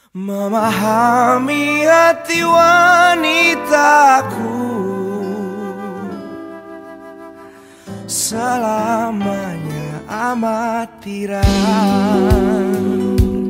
Memahami hati wanitaku selamanya amatiran.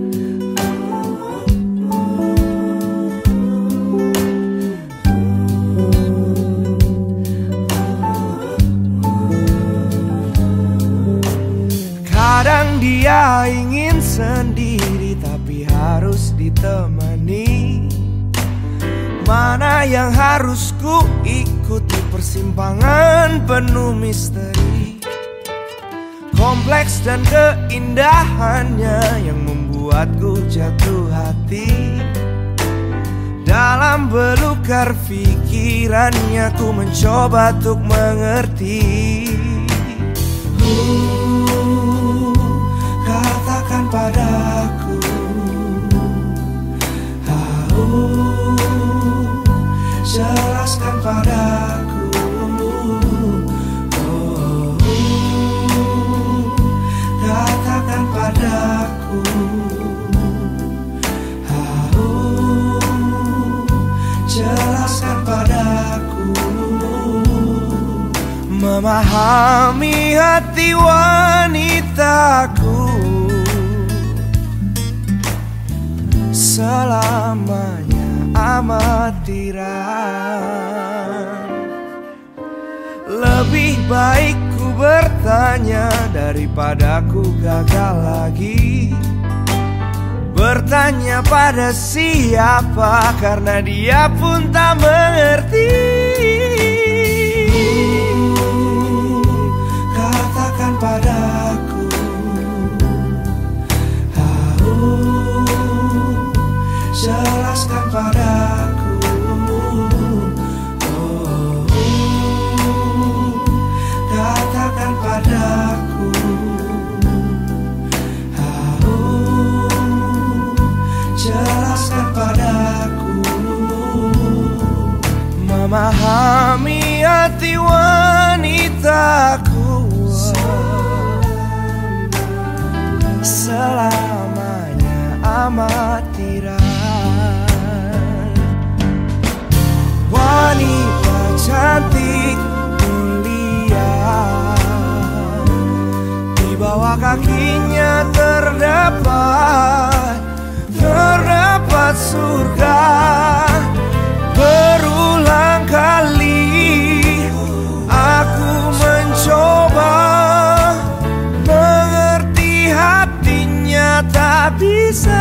Kadang dia ingin sendiri tapi harus ditemani. Mana yang harus ku ikuti, persimpangan penuh misteri. Kompleks dan keindahannya yang membuatku jatuh hati. Dalam belukar pikirannya ku mencoba untuk mengerti. Katakan padaku, jelaskan padaku, katakan padaku, jelaskan padaku. Memahami hati wanitaku selamanya amatiran. Lebih baik ku bertanya daripada ku gagal lagi. Bertanya pada siapa, karena dia pun tak mengerti. Katakan padaku, jelaskan padaku, katakan padaku, jelaskan padaku. Memahami hati wanitaku selamanya amatiran. Wanita cantik mulia, di bawah kakinya terdapat surga. Berulang kali aku mencoba mengerti hatinya, tak bisa.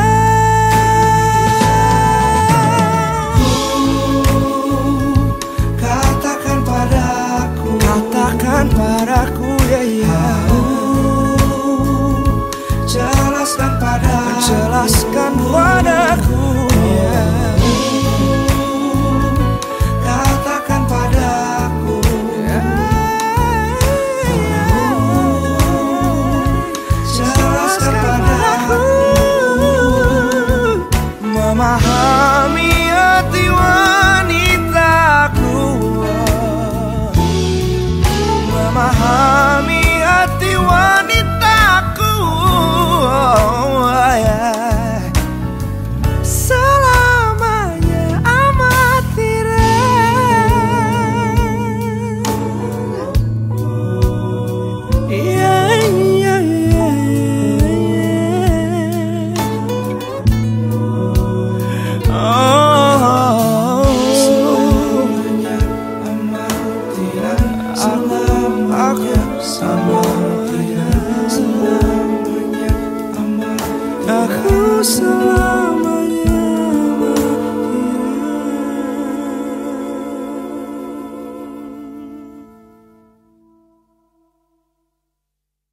Katakan padaku, katakan padaku, ya ya. Jelaskan padaku, jelaskan padaku, ya. Katakan padaku, ya. Jelaskan padaku. Memahami hati wanitaku, memahami hati wanitaku, selamanya amatiran. Yeah, yeah, yeah, yeah. Oh, selamanya amatiran, selamanya amatiran, selamanya amatiran. Aku selalu